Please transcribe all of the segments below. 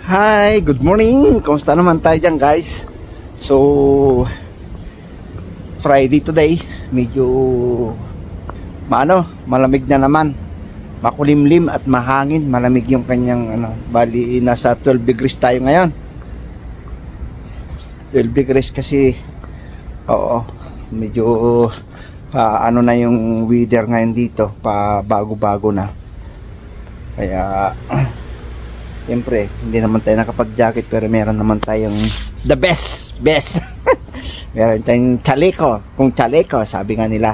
Hi, good morning. Kumusta naman tayo dyan, guys? So, Friday today. Medyo malamig na naman. Makulimlim at mahangin. Malamig yung kanyang bali nasa 12 degrees tayo ngayon. 12 degrees kasi medyo na yung weather ngayon dito, pa bago-bago na. Kaya siyempre, hindi naman tayo nakapag-jacket pero meron naman tayong the best. Meron tayong chaleco. Kung chaleco, sabi nga nila.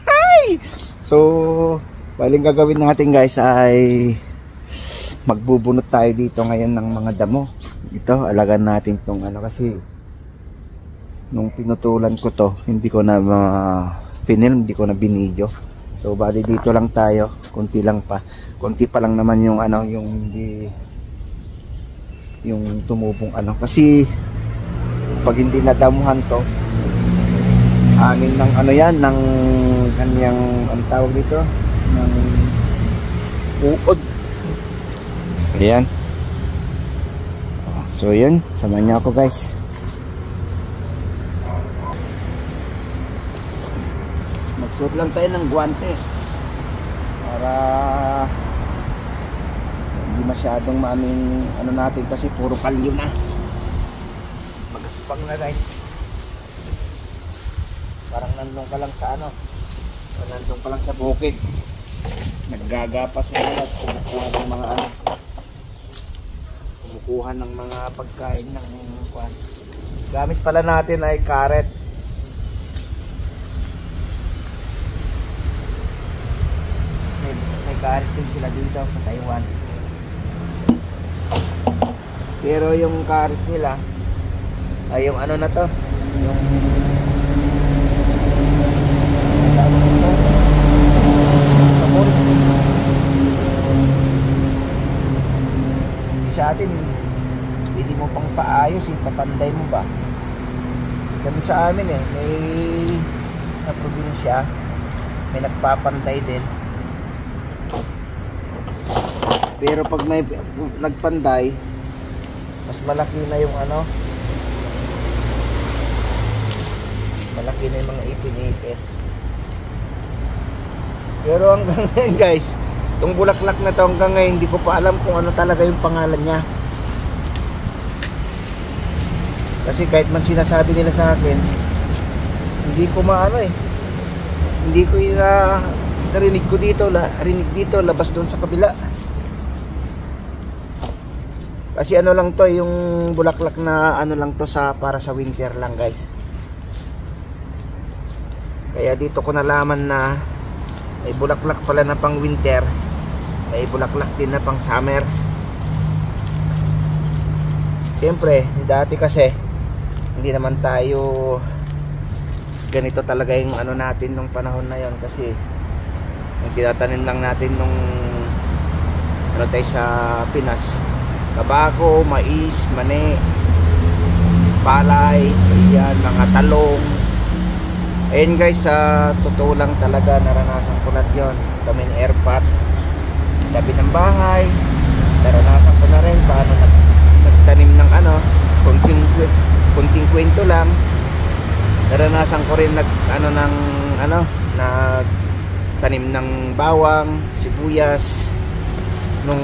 So, baling gagawin natin, guys, ay magbubunot tayo dito ngayon ng mga damo. Ito, alagan natin tong kasi nung pinutulan ko to, hindi ko na pinilm, hindi ko na binidyo. So, bali dito lang tayo, konti pa lang naman yung yung hindi yung tumubong kasi pag hindi nadamuhan to, hangin ng yan ng kanyang tawag dito ng uod. Ayan. So yan, samahan niyo ako, guys. Magsuot lang tayo ng guantes para hindi masyadong maaming natin kasi puro kalyo na. Magaspang na, guys. Parang nandun ka lang sa nandun ka lang sa bukid. Naggagapas na at kumukuha ng mga pagkain ng kwan. Gamit pala natin ay karet. May karet din sila dito sa Taiwan. Pero yung karet nila ay yung na to, yung sabon. Sa atin hindi mo pang paayos, papanday mo ba? Kami sa amin may sa probinsya may nagpapanday din. Pero pag may nagpanday, mas malaki na yung malaki na yung mga ipin-ipin. Pero hanggang ngayon, guys, itong bulaklak na to hanggang ngayon hindi ko pa alam kung ano talaga yung pangalan niya. Kasi kahit man sinasabi nila sa akin, hindi ko hindi ko narinig ko dito, labas doon sa kabila. Kasi lang to, yung bulaklak na lang to para sa winter lang, guys. Kaya dito ko nalaman na may bulaklak pala na pang winter, may bulaklak din na pang summer. Siyempre, dati kasi hindi naman tayo ganito talaga yung natin nung panahon na yon, kasi yung tinatanim lang natin nung tayo sa Pinas, kabako, mais, mani, palay, ayan, mga talong. Ayan, guys, sa totoo lang talaga naranasan ko lahat yun. Kami ng airpot tabi ng bahay, naranasan ko na rin paano nagtanim ng kunting kwento lang. Naranasan ko rin nagtanim ng bawang, sibuyas nung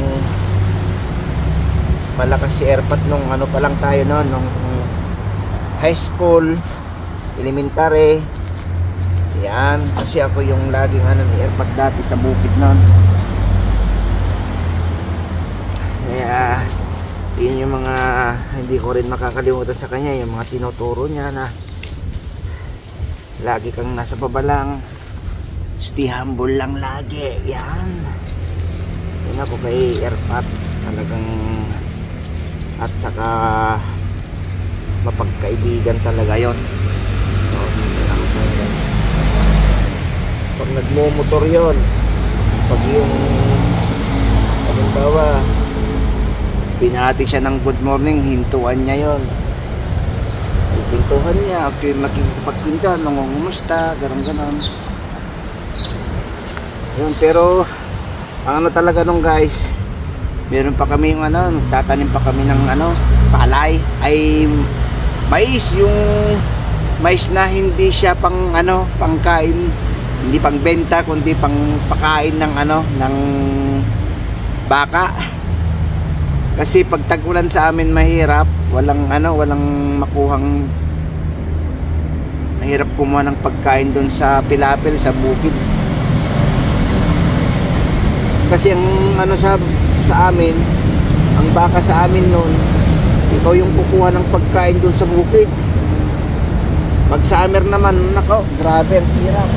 malakas si airpot nung pa lang tayo noon, nung high school, elementary. Yan, kasi ako yung laging ni airpot dati sa bukid noon. Kaya yun yung mga hindi ko rin makakalimutan sa kanya, yung mga tinuturo niya na lagi kang nasa baba lang, stay humble lang lagi. Yan, yun ako kay airpot, talagang at saka mapagkaibigan talaga yon. So, pag nagmumotor yon, pag yung halimbawa binati siya ng good morning, hintuan niya yon, pintuhan niya, makikipagpinta, nangungumusta, ganon. Yun, pero ang talaga nung, guys, Meron pa kami yung ano, tatanim pa kami ng ano, palay, ay mais, yung mais na hindi siya pang ano, pangkain, hindi pang benta kundi pang pakain ng ano, ng baka. Kasi pag tag-ulan sa amin mahirap, walang ano, walang makuhang, mahirap kumuha ng pagkain doon sa pilapil, sa bukid. Kasi ang ano sa amin, ang baka sa amin noon, ikaw yung kukuha ng pagkain doon sa bukid. Pag summer naman, nako, grabe ang hirap.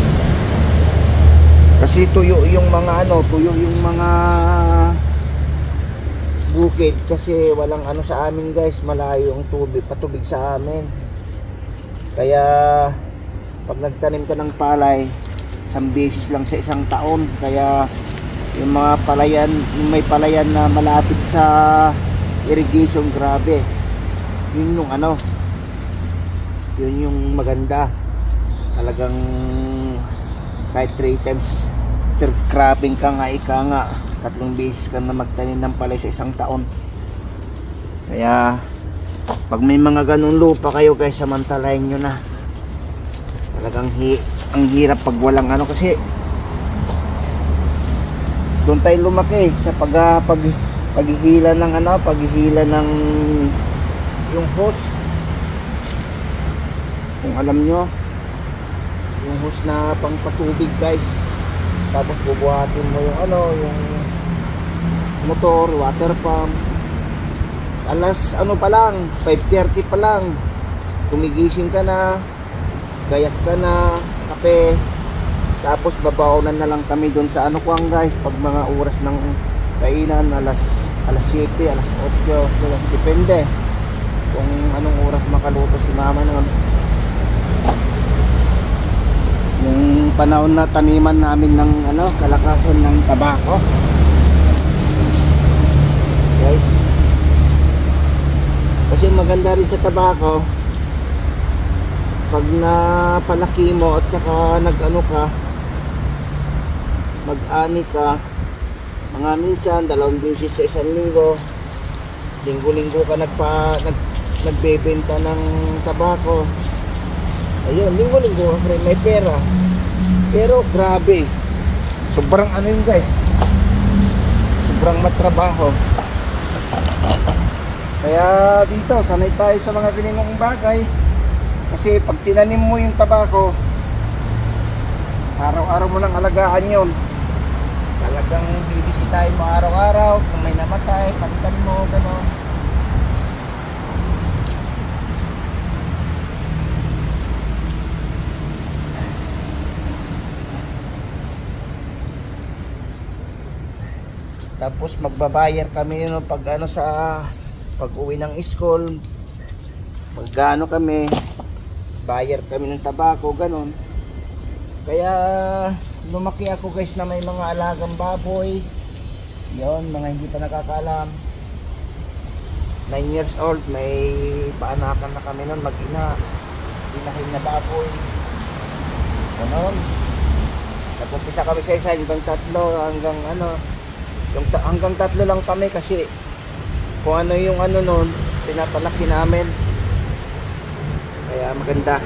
Kasi tuyo yung mga ano, tuyo yung mga bukid kasi walang ano sa amin guys, malayo ang tubig, patubig sa amin. Kaya pag nagtanim ka ng palay, isang beses lang sa isang taon. Kaya yung mga palayan, yung may palayan na malapit sa irrigation, grabe, yun yung ano, yun yung maganda. Talagang kahit 3 times cropping ka nga, ika nga 3 beses ka na magtanim ng palay sa isang taon. Kaya pag may mga ganun lupa kayo guys, samantalahin nyo na. Talagang ang hirap pag walang ano, kasi doon tayo lumaki sa paghihila ng ano, paghihila ng yung hose. Kung alam nyo, yung hose na pangpatubig guys, tapos bubuhatin mo yung ano, yung motor, water pump. Alas ano pa lang, 5:30 pa lang, gumigising ka na, gayak ka na, kape. Tapos babaonan na lang kami doon sa ano kuwang guys, pag mga oras ng kainan, alas 7, alas 8, depende kung anong oras makaluto si mama noon. Yung panahon na taniman namin ng ano, kalakasan ng tabako guys, kasi maganda rin sa tabako pag napalaki mo at saka nag-ano ka, mag-ani ka, mga minsan 2 beses sa isang linggo, linggo-linggo ka nagbebenta ng tabako. Ayun, linggo-linggo may pera. Pero grabe, sobrang ano yun guys, sobrang matrabaho. Kaya dito sanay tayo sa mga ganitong bagay. Kasi pag tinanim mo yung tabako, araw-araw mo nang alagaan yun. Talagang bibisitahin mo araw-araw. Kung may namatay, palitan mo, gano'n. Tapos magbabayar kami yun pag ano, sa pag-uwi ng school. Magkano kami, bayar kami ng tabako, gano'n. Kaya lumaki ako guys na may mga alagang baboy. Yon, mga hindi pa nakakaalam, 9 years old, may paanakan na kami nun, mag-ina, inahin na baboy, gano'n. Nag-umpisa kami sa isa, hanggang 3, hanggang ano, hanggang 3 lang kami kasi kung ano yung ano nun, pinapalaki namin. Kaya maganda.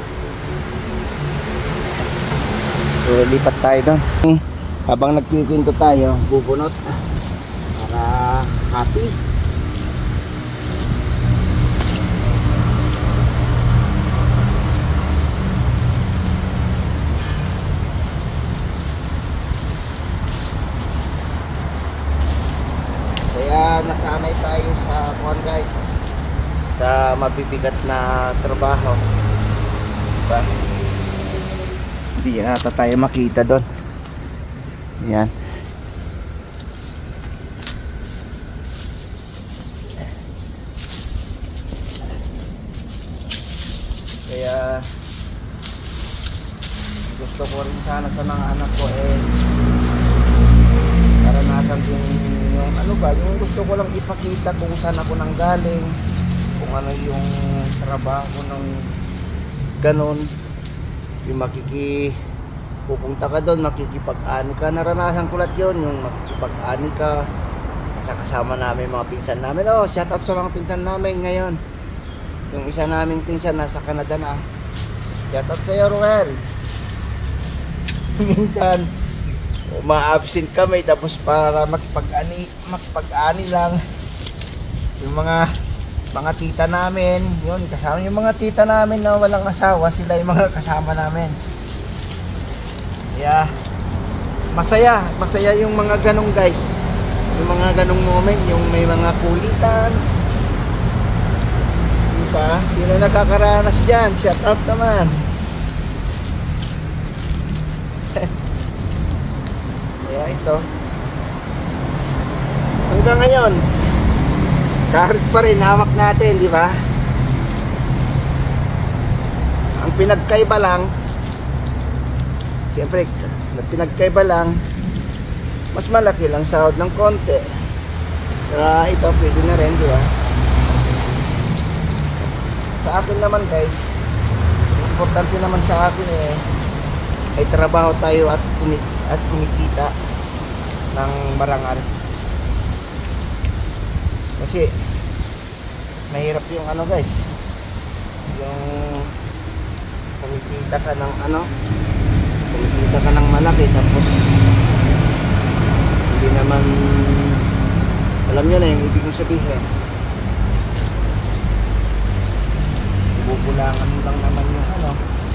So, lipat tayo doon. Habang nagkikwento tayo, bubunot para happy. Kaya nasanay tayo sa kuwan guys, sa mabibigat na trabaho. Diba? Hindi ata tayo makita doon. Yan. Kaya gusto ko rin sana sa mga anak ko naranasan din yung ano ba, yung gusto ko lang ipakita kung saan ako nanggaling, kung ano yung trabaho ng ganon. Yung pupunta ka doon, makikipag-ani ka. Naranasan ko lahat yun, yung makikipag-ani ka, kasama namin mga pinsan namin. Oh, shout out sa mga pinsan namin ngayon. Yung isa naming pinsan nasa Canada na. Shout out sa iyo, Ruel. Minsan ma-absent kami tapos para makipag-ani lang yung mga tita namin, yun, kasama yung mga tita namin na walang asawa, sila yung mga kasama namin. Kaya masaya yung mga ganong guys, yung mga ganong moment, yung may mga kulitan, diba? Sino nakakaranas dyan? Shout out naman. Kaya ito hanggang ngayon kahit pa rin hawak natin, di ba? Ang pinagkaiba lang, siyempre pinagkaiba lang, mas malaki lang sahod ng konti. Kaya ito pwede na rin, di ba? Sa akin naman guys, importante naman sa akin ay trabaho tayo at kumikita ng marangal. Kasi mahirap yung ano guys, yung kumikita ka ng malaki tapos hindi naman alam nyo na yung ibig kong sabihin, bubulangan mo lang naman yung ano.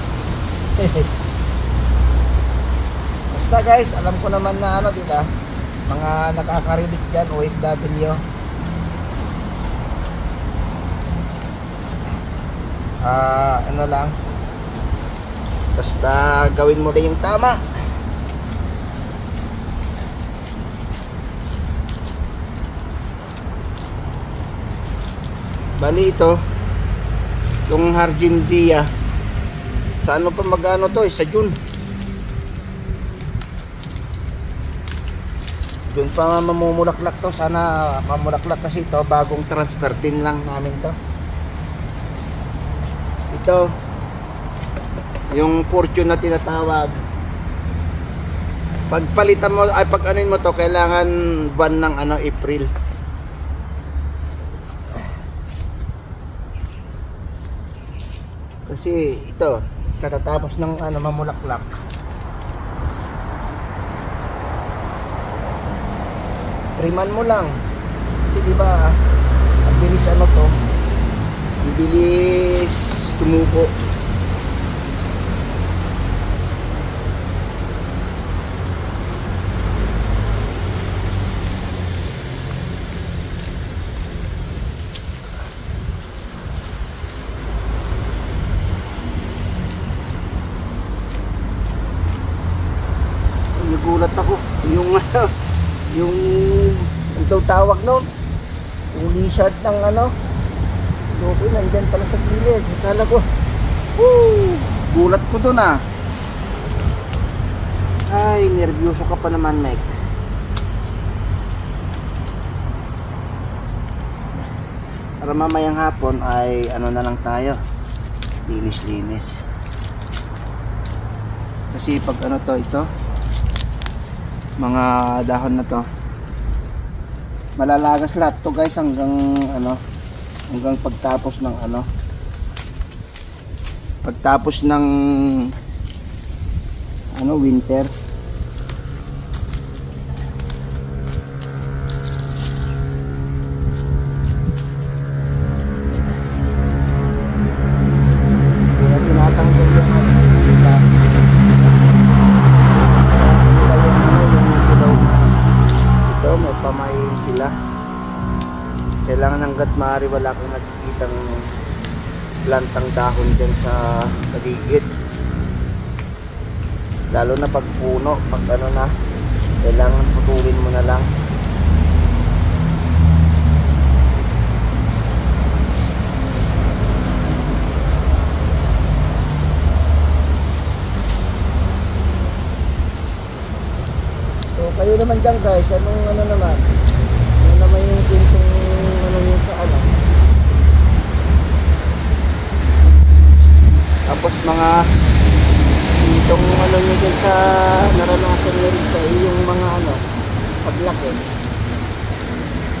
Basta guys, alam ko naman na ano, diba, mga nakaka-relate dyan, OFW. Ano lang, basta gawin mo na yung tama. Bali ito yung Harjindia, sa ano pa magano to, sa June pa mamumulaklak to. Sana mamulaklak kasi ito bagong transfer din lang namin to. Ito yung fortune na tinatawag, pagpalitan mo ay pag anuin mo to, kailangan buwan ng ano, April. Kasi ito katatapos ng ano, mamulaklak. Triman mo lang kasi diba ang bilis ano to, ang bilis tumubo. Nagulat ako yung ito tawag noon, yung lizard ng ano, okay, nandyan pala sa gilid. Akala ko, gulat ko dun ay nervyoso ka pa naman, Mike. Para mamayang hapon ay ano na lang tayo, linis kasi pag ano to, ito mga dahon na to malalagas lahat to guys hanggang ano, hanggang pagtapos ng ano, pagtapos ng ano, winter. Kaya tinatanggal yung ano sila sa nila yung ano, yung kilaw na ito, may pamain sila. Kailangan hanggat maaari wala kang nakikitang plantang dahon dyan sa paligid, lalo na pag puno, pag ano na, kailangan putulin mo na lang. So kayo naman dyan guys, anong ano naman, ano naman yung pintong ano yung sa ano, tapos mga itong ano nyo dyan sa naranasan nyo rin sa iyong mga ano, paglaki.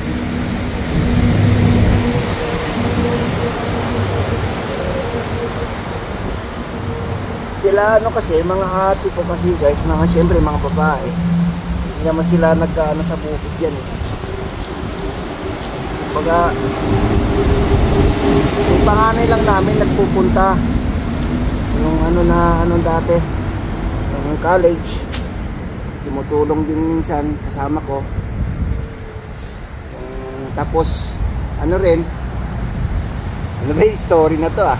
Sila ano kasi, mga ate ko kasi guys, mga syempre mga babae. Hindi naman sila nagkaano sa bukid yan eh. Kumbaga, yung panganay lang namin nagpupunta. Yung ano na, ano dati, yung college. Tumutulong din minsan, kasama ko. Tapos, ano rin, ano ba yung story na to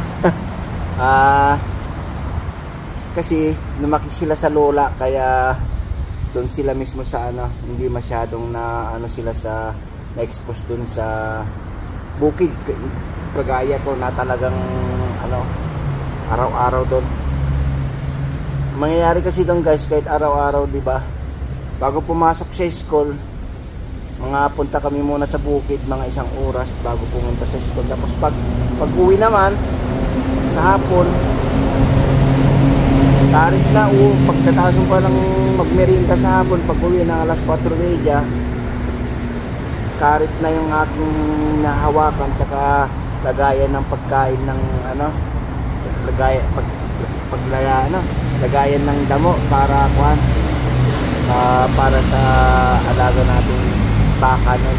kasi lumaki sila sa lola, kaya doon sila mismo sa ano, hindi masyadong na ano sila sa na-expose doon sa bukid, kagaya ko na talagang ano, araw-araw doon. Mangyayari kasi doon guys, kahit araw-araw, di ba? Bago pumasok sa school, mga punta kami muna sa bukid, mga 1 oras bago pumunta sa school. Tapos pag uwi naman sa hapon, tarik na pagkatapos pa lang magmerienda sa hapon, pag uwi ng alas 4:30, karit na yung aking nahawakan, tsaka lagayan ng pagkain ng ano, lagayan ng damo para para sa alaga natin baka nun.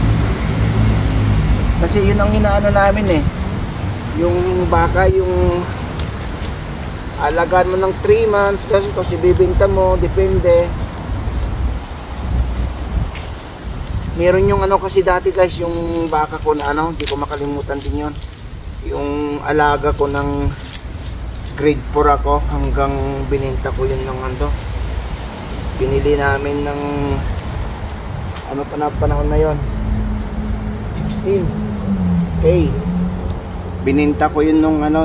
Kasi yun ang inaano namin eh, yung baka, yung alagaan mo ng 3 months kasi bibenta mo, depende. Meron yung ano kasi dati guys, yung baka ko na ano, hindi ko makalimutan din yun, yung alaga ko ng grade 4 ako, hanggang bininta ko yun ng ano, binili namin ng ano pa na panahon na yon, 16K. Bininta ko yun nung ano,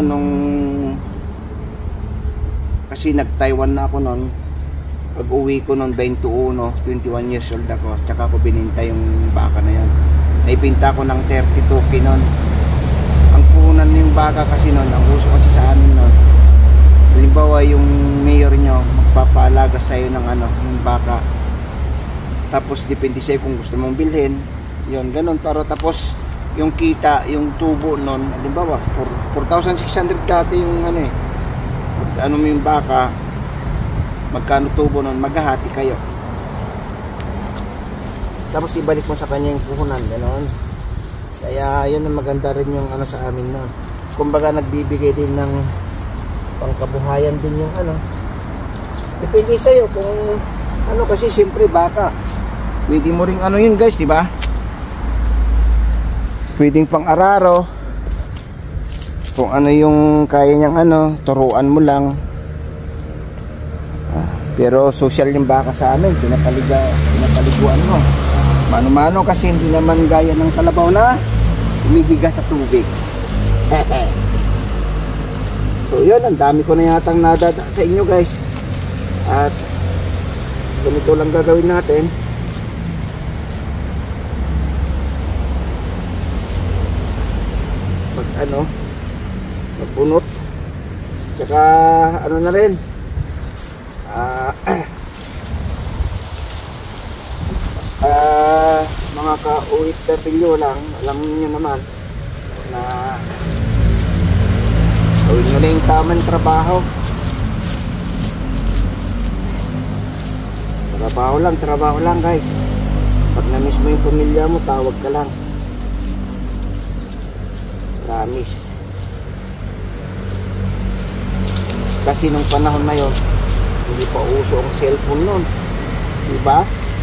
kasi nag Taiwan na ako noon. Pag uwi ko noon 21 years old ako, tsaka ko bininta yung baka na yan. Naibinta ko ng 32K noon. Ang puhunan yung baka kasi noon, ang uso kasi sa amin noon, halimbawa yung mayor nyo magpapaalaga sa'yo ng ano, yung baka, tapos depende sa'yo kung gusto mong bilhin yun, ganun. Pero tapos yung kita, yung tubo nun, halimbawa 4,600 dati yung ano eh, ano mo yung baka, magkano tubo nun, maghahati kayo, tapos ibalik mo sa kanya yung puhunan, ganun. Kaya yun ang maganda rin yung ano sa amin nun, kumbaga nagbibigay din ng pangkabuhayan din yung ano, depende sa'yo kung ano, kasi siyempre baka pwede mo ring ano yun guys, di ba? Pwedeng pang araro, kung ano yung kaya niyang ano, turuan mo lang. Pero social yung baka sa amin, pinapaliguan mo. Mano-mano kasi hindi naman gaya ng kalabaw na umihiga sa tubig. So yun, ang dami ko na yatang nadada sa inyo guys. At ganito lang gagawin natin. Ano, magpunot, tsaka ano na rin, basta mga ka-OFW lang, alam niyo naman na gawin nyo na yung tamang trabaho. Trabaho lang guys. Pag na-miss mo yung pamilya mo, tawag ka lang. Promise. Kasi nung panahon na yon, hindi pa uso ang cellphone nun, diba?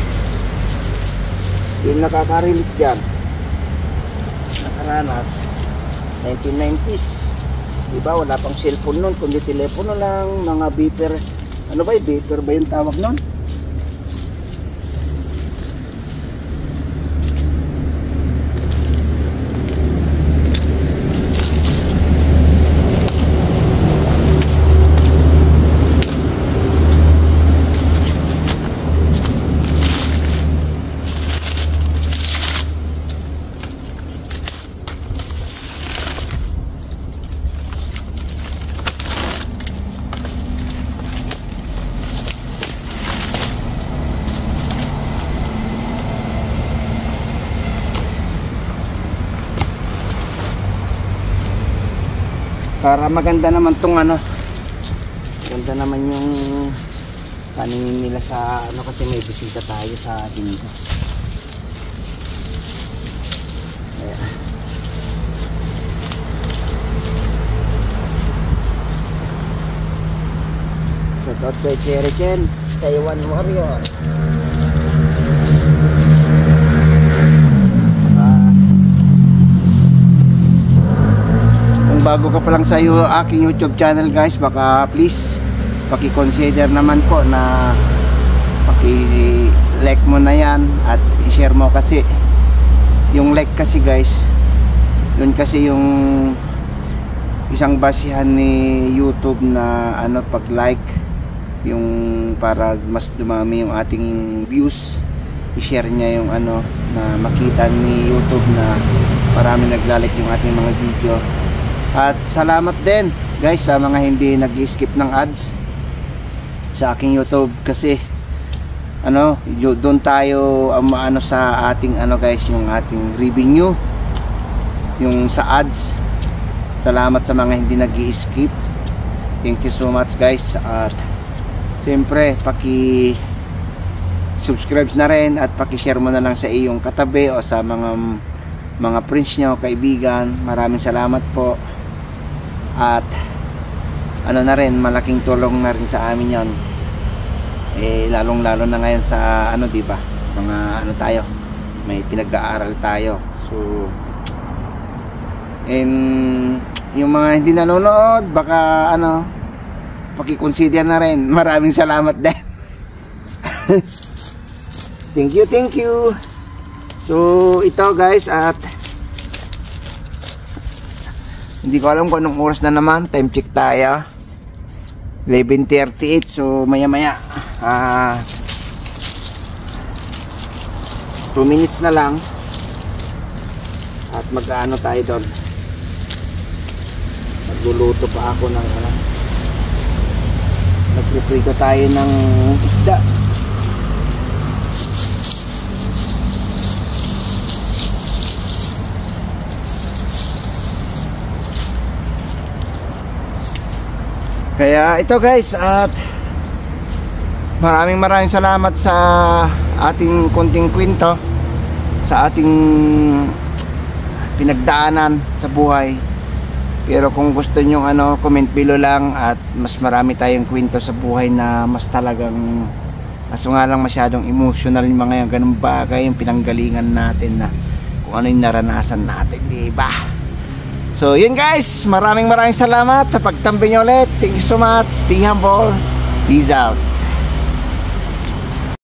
Yung nakaka-relate dyan, nakaranas 1990s, diba? Wala pang cellphone nun, kundi telepono lang, mga beeper. Ano ba yung beeper ba yung tawag nun? Para maganda naman tong ano, Maganda naman yung paningin nila sa ano kasi may bisita tayo sa dito. Ayan. Shoutout kay Cherry Chen, Taiwan Warrior. Kung bago ka pa lang sa aking YouTube channel guys, baka please paki-consider naman po na paki-like mo na yan at i-share mo kasi yung like kasi guys, yun kasi yung isang basihan ni YouTube na ano, pag-like yung para mas dumami yung ating views, i-share niya yung ano na makita ni YouTube na marami naglalike yung ating mga video. At salamat din guys sa mga hindi nag-skip ng ads sa aking YouTube kasi ano, doon tayo ano sa ating ano guys, yung ating revenue yung sa ads. Salamat sa mga hindi nag-skip, thank you so much guys. At siyempre paki-subscribe na rin at paki-share mo na lang sa iyong katabi o sa mga friends nyo, kaibigan. Maraming salamat po. At ano na rin, malaking tulong na rin sa amin yon. Lalong lalo na ngayon sa ano, di ba? Mga ano tayo, may pinag-aaral tayo. So yung mga hindi nanonood, baka ano, paki-consider na rin. Maraming salamat din. Thank you. So ito guys, at hindi ko alam kung anong oras na naman. Time check tayo, 11:38. So maya 2 minutes na lang at mag-ano tayo doon. Magluluto pa ako ng ano, nagprito tayo ng isda. Kaya ito guys, at maraming salamat sa ating konting kwento, sa ating pinagdaanan sa buhay. Pero kung gusto nyo ano, comment below lang, at mas marami tayong kwento sa buhay na mas talagang, kaso nga lang masyadong emotional yung mga ganung bagay, yung pinanggalingan natin na kung ano yung naranasan natin, diba? So yun guys, maraming salamat sa pagtambay nyo ulit. Thank you so much. Stay humble. Peace out.